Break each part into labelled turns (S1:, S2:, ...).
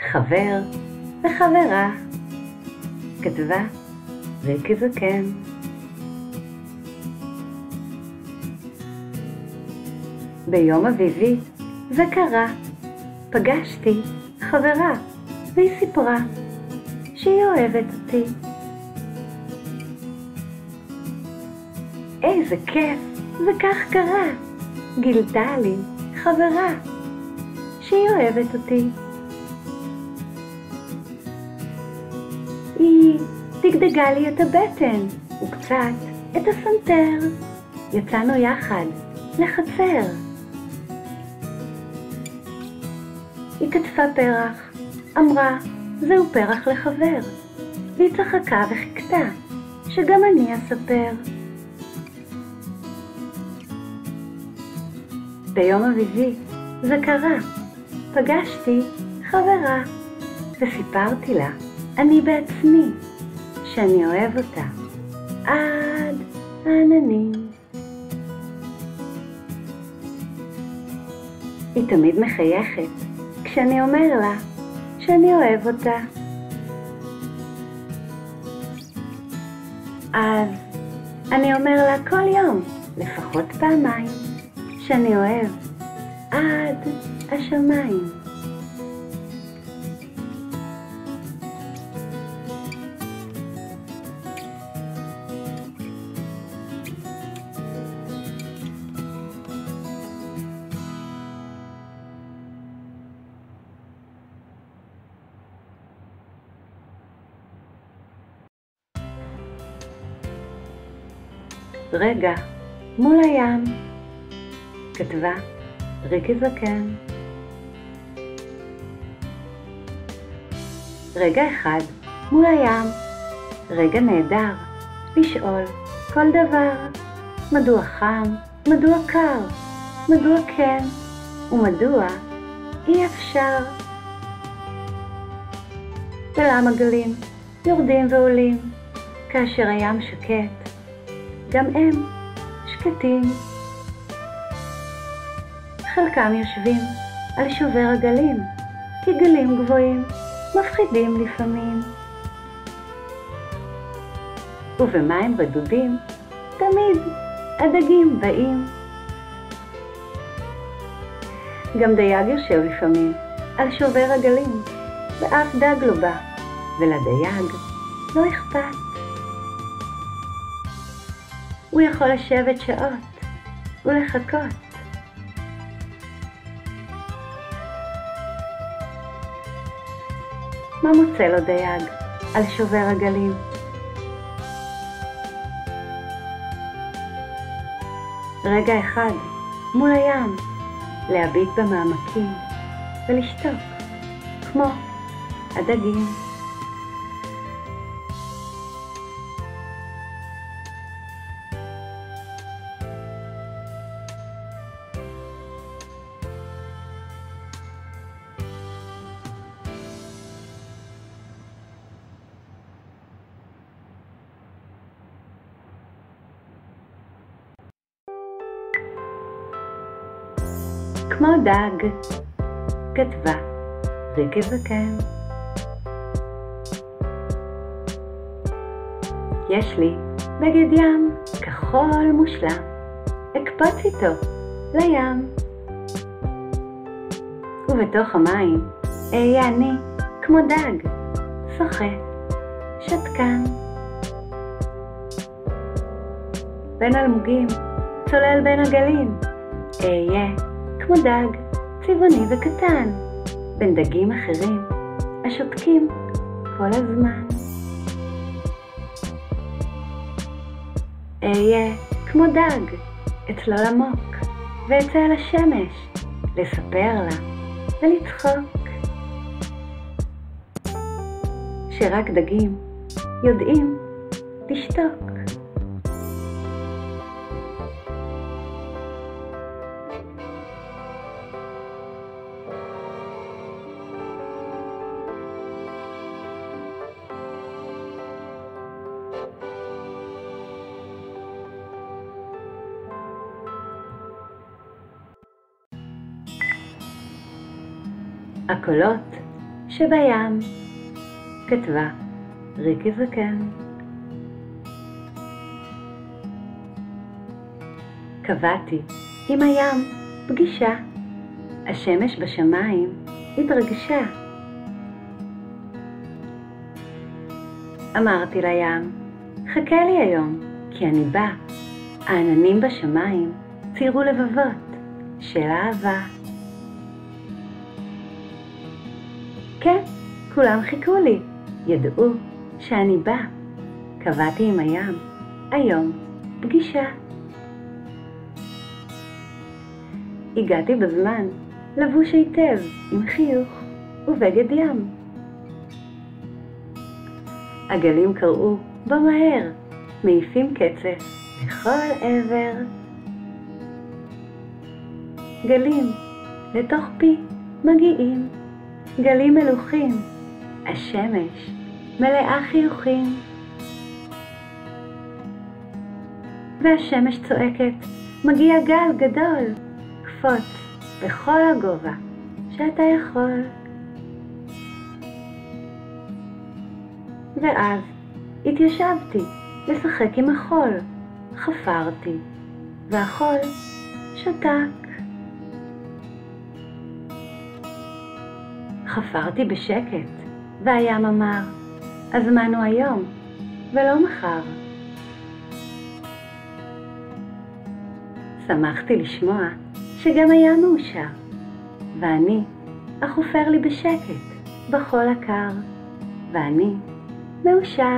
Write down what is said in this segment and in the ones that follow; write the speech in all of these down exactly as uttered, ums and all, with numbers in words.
S1: חבר וחברה. כתבה ריקי זקן. ביום אביבי זה קרה, פגשתי חברה והיא סיפרה שהיא אוהבת אותי. איזה כיף, וכך קרה, גילתה לי חברה שהיא אוהבת אותי. היא דגדגה לי את הבטן וקצת את הסנטר. יצאנו יחד לחצר. היא כתפה פרח, אמרה זהו פרח לחבר, והיא צחקה וחיכתה שגם אני אספר. ביום אביבי זה קרה, פגשתי חברה וסיפרתי לה אני בעצמי שאני אוהב אותה עד העננים. היא תמיד מחייכת כשאני אומר לה שאני אוהב אותה. אז אני אומר לה כל יום לפחות פעמיים שאני אוהב עד השמיים. רגע מול הים. כתבה ריקי זקן. רגע אחד מול הים, רגע נהדר לשאול כל דבר. מדוע חם, מדוע קר, מדוע כן ומדוע אי אפשר. ולמה גלים יורדים ועולים כאשר הים שקט, גם הם שקטים. חלקם יושבים על שובר הגלים, כי גלים גבוהים מפחידים לפעמים. ובמים רדודים תמיד הדגים באים. גם דייג יושב לפעמים על שובר הגלים, ואף דג לא בא, ולדייג לא אכפת. הוא יכול לשבת שעות ולחכות. מה מוצא לו דייג על שובר הגלים? רגע אחד מול הים, להביט במעמקים ולשתוק כמו הדגים. כמו דג. כתבה ריקי זקן. יש לי בגד ים כחול מושלם, אקפוץ איתו לים. ובתוך המים אהיה אני כמו דג, שוחה, שתקן. בין אלמוגים צולל בין הגלים, אהיה כמו דג צבעוני וקטן, בין דגים אחרים השותקים כל הזמן. אהיה כמו דג אצלול עמוק, ואצא אל השמש לספר לה ולצחוק. שרק דגים יודעים לשתוק. הקולות שבים. כתבה ריקי זקן. קבעתי עם הים פגישה, השמש בשמיים התרגשה. אמרתי לים, חכה לי היום, כי אני בא. העננים בשמיים ציירו לבבות של אהבה. כן, כולם חיכו לי, ידעו שאני בא. קבעתי עם הים, היום פגישה. הגעתי בזמן, לבוש היטב עם חיוך ובגד ים. הגלים קראו בו מהר, מעיפים קצף לכל עבר. גלים לתוך פי מגיעים, גלים מלוכים, השמש מלאה חיוכים. והשמש צועקת, מגיע גל גדול, קפוץ בכל הגובה שאתה יכול. ואז התיישבתי לשחק עם החול, חפרתי, והחול שתק. חפרתי בשקט, והים אמר, הזמן הוא היום ולא מחר. שמחתי לשמוע שגם הים מאושר, ואני החופר לי בשקט בחול הקר, ואני מאושר.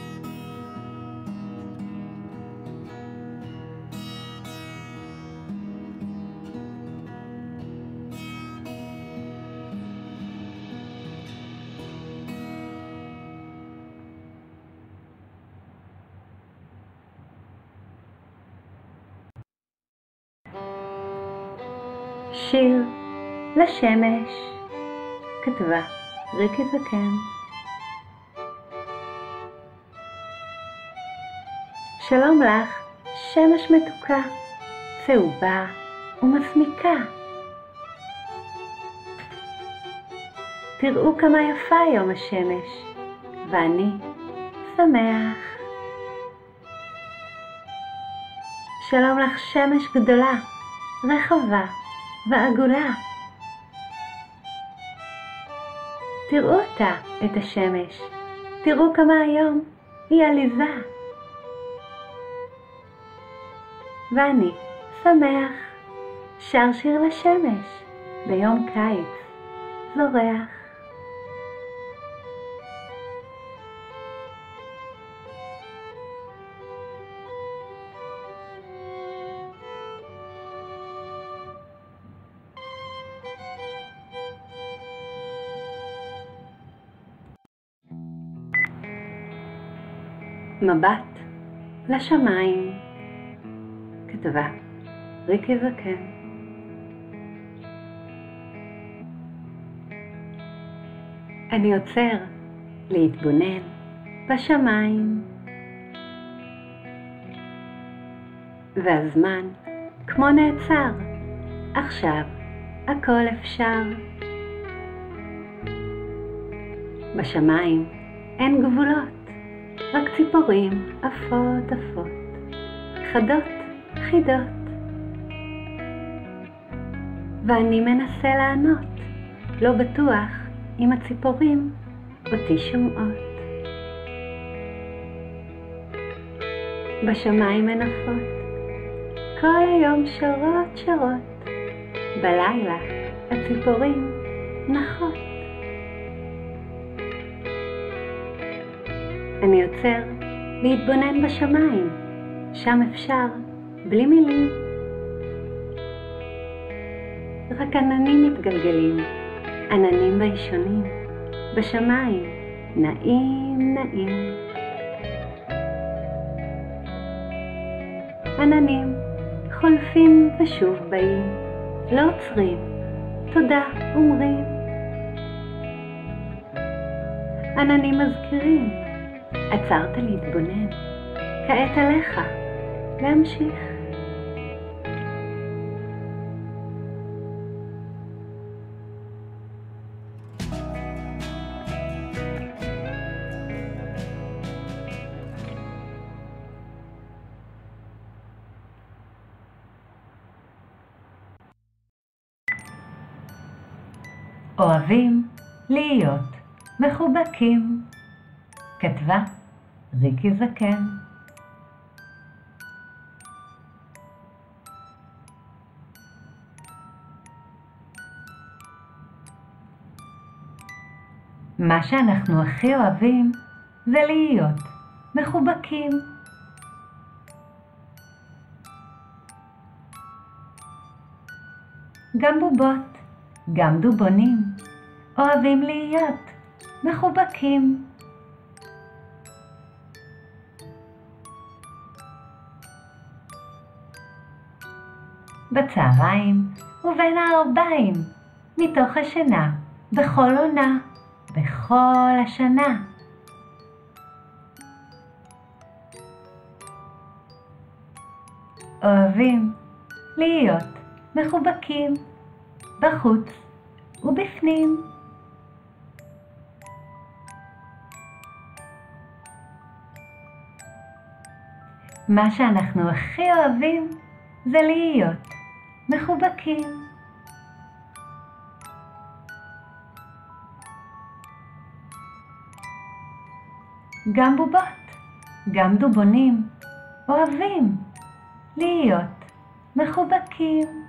S1: שיר לשמש. כתבה ריקי זקן. שלום לך, שמש מתוקה, צהובה ומסמיקה. תראו כמה יפה יום השמש, ואני שמח. שלום לך, שמש גדולה, רחבה ועגולה. תראו אותה, את השמש, תראו כמה היום היא עליזה. ואני שמח, שר שיר לשמש ביום קיץ זורח. מבט לשמיים. כתבה ריקי זקן. אני עוצר להתבונן בשמיים, והזמן כמו נעצר, עכשיו הכל אפשר. בשמיים אין גבולות, רק ציפורים עפות עפות, חדות חידות. ואני מנסה לענות, לא בטוח אם הציפורים אותי שומעות. בשמיים אין עפות, כל היום שרות שרות, בלילה הציפורים נחות. אני עוצר להתבונן בשמיים, שם אפשר בלי מילים. רק עננים מתגלגלים, עננים בישונים, בשמיים נעים נעים. עננים חולפים ושוב באים, לא עוצרים, תודה אומרים. עננים מזכירים, עצרת להתבונן, כעת עליך להמשיך.
S2: אוהבים להיות מחובקים. כתבה ריקי זקן. מה שאנחנו הכי אוהבים זה להיות מחובקים. גם בובות, גם דובונים, אוהבים להיות מחובקים. בצהריים ובין הערביים, מתוך השינה, בכל עונה, בכל השנה. אוהבים להיות מחובקים בחוץ ובפנים. מה שאנחנו הכי אוהבים זה להיות מחובקים. גם בובות, גם דובונים, אוהבים להיות מחובקים.